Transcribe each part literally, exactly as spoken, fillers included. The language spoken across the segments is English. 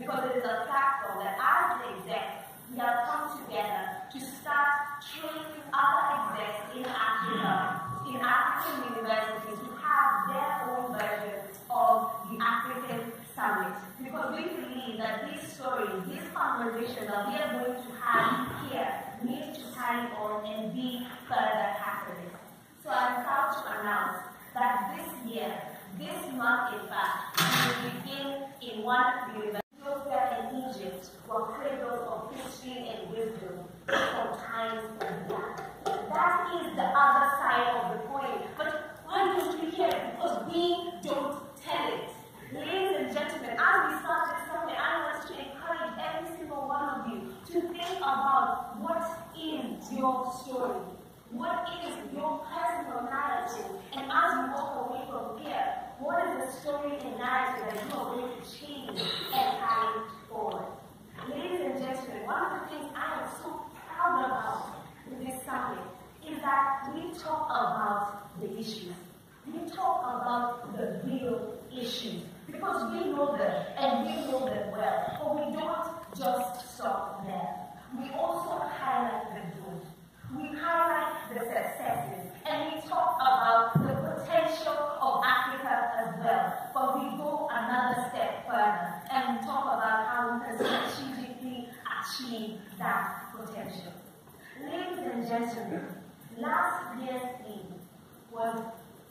because it is a platform that as the execs, we have come together to start training other execs in Africa, in African universities, to have their own version of the African Summit. Because we believe that these stories, these conversations that we are going to have here need to carry on and be further catalysts. So I'm proud to announce that this year, this month in fact, we will begin in one of the universities. Ethiopia and Egypt were cradles of history and wisdom from times of that. That is the other side of the coin. But why don't we hear it? Because we don't tell it. Ladies and gentlemen, as we start this summit, I want to encourage every single one of you to think about what is your story. What is your personal narrative? And as you walk away from here, what is the story and narrative that you are going to change and carry forward? Ladies and gentlemen, one of the things I am so proud about in this summit is that we talk about the issues. We talk about the real issues. Because we know them and we know them well. But we don't just stop there. We also highlight the good. We highlight the successes, and we talk about the potential of Africa as well. But we go another step further, and we talk about how we can strategically achieve that potential. Ladies and gentlemen, last year's theme was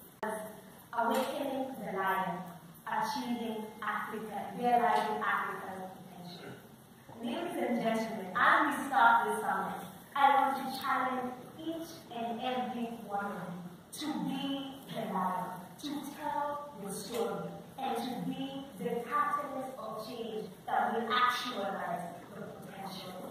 Awakening the Lion, Achieving Africa, Realizing Africa's Potential. Ladies and gentlemen, as we start this summit, I want to challenge each and every one of you to be the lion, to tell your story, and to be the catalyst of change that will actualize the potential